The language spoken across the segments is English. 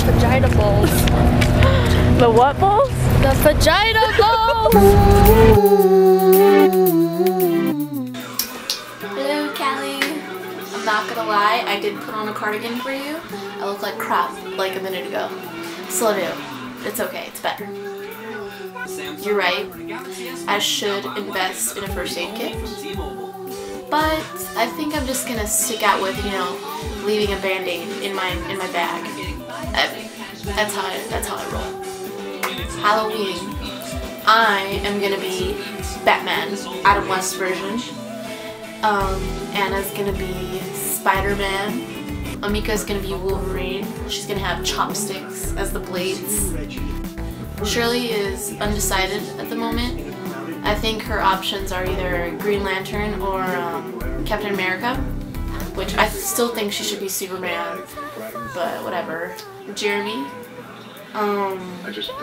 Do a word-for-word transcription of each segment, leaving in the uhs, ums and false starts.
vagina balls. The what balls? The vagina balls! Hello, Callie. I'm not gonna lie, I did put on a cardigan for you. I look like crap like a minute ago. Slow down. It's okay, it's better. You're right. I should invest in a first aid kit. But I think I'm just gonna stick out with, you know, leaving a band-aid in my in my bag. I, that's how I that's how I roll. Halloween. I am gonna be Batman, Adam West version. Um, Anna's gonna be Spider-Man. Amika's gonna be Wolverine. She's gonna have chopsticks as the blades. Shirley is undecided at the moment. I think her options are either Green Lantern or um, Captain America, which I still think she should be Superman, but whatever. Jeremy. Um,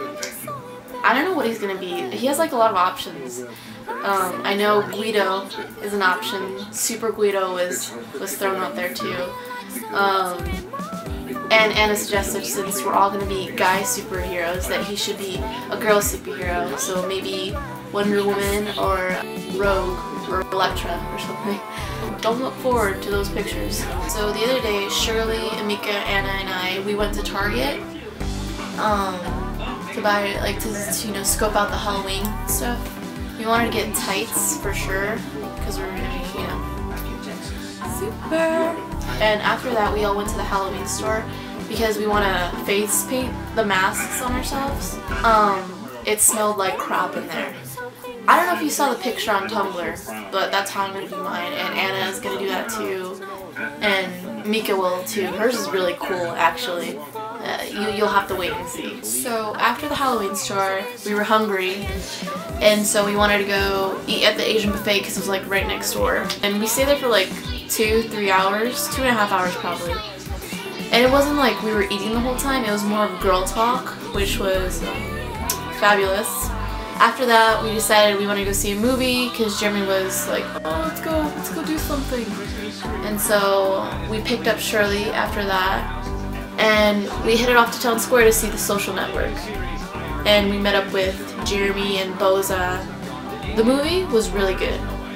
I don't know what he's gonna be. He has like a lot of options. Um, I know Guido is an option. Super Guido was was thrown out there too. Um, and Anna suggested, since we're all going to be guy superheroes, that he should be a girl superhero. So maybe Wonder Woman or Rogue or Elektra or something. Don't look forward to those pictures. So the other day, Shirley, Amika, Anna, and I, we went to Target um, to buy, like, to, to you know, scope out the Halloween stuff. We wanted to get tights for sure because we're going to be, you know, super. And after that, we all went to the Halloween store because we want to face paint the masks on ourselves. Um, it smelled like crap in there. I don't know if you saw the picture on Tumblr, but that's how I'm going to do mine. And Anna is going to do that too. And Mika will too. Hers is really cool, actually. Uh, you, you'll have to wait and see. So after the Halloween store, we were hungry. And so we wanted to go eat at the Asian buffet because it was like right next door. And we stayed there for like two, three hours, two and a half hours probably. And it wasn't like we were eating the whole time, it was more of girl talk, which was um, fabulous. After that, we decided we wanted to go see a movie because Jeremy was like, oh, let's go, let's go do something. And so we picked up Shirley after that, and we headed off to Town Square to see The Social Network. And we met up with Jeremy and Boza. The movie was really good.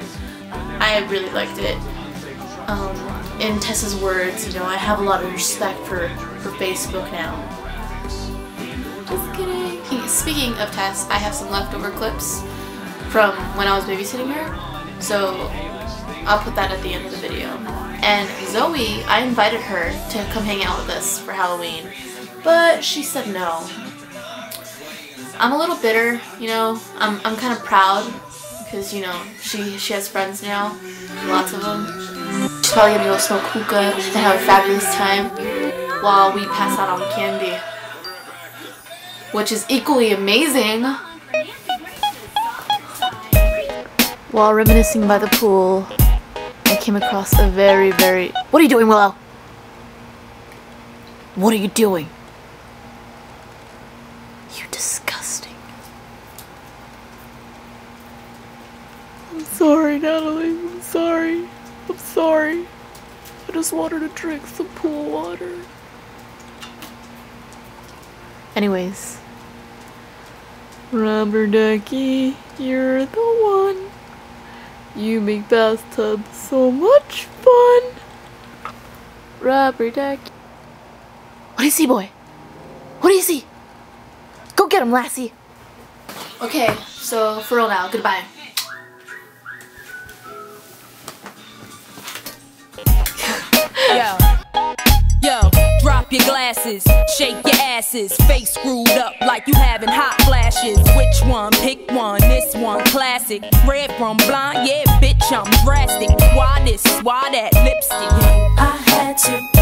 I really liked it. Um, in Tessa's words, you know, I have a lot of respect for, for Facebook now. Just kidding. Speaking of Tess, I have some leftover clips from when I was babysitting her, so I'll put that at the end of the video. And Zoe, I invited her to come hang out with us for Halloween, but she said no. I'm a little bitter, you know, I'm, I'm kind of proud, because, you know, she, she has friends now, lots of them. She's probably gonna go smoke hookah and have a fabulous time while we pass out on candy, which is equally amazing. While reminiscing by the pool, I came across a very, very... What are you doing, Willow? What are you doing? You disgusting. I'm sorry, Natalie. I'm sorry. I'm sorry. I just wanted to drink some pool water. Anyways. Rubber ducky, you're the one. You make bathtubs so much fun. Rubber ducky. What do you see, boy? What do you see? Go get him, lassie. Okay, so for real now, goodbye. Yo, yo, drop your glasses, shake your asses, face screwed up like you having hot flashes. Which one? Pick one, this one, classic. Red from blind, yeah, bitch, I'm drastic. Why this, why that, lipstick? I had to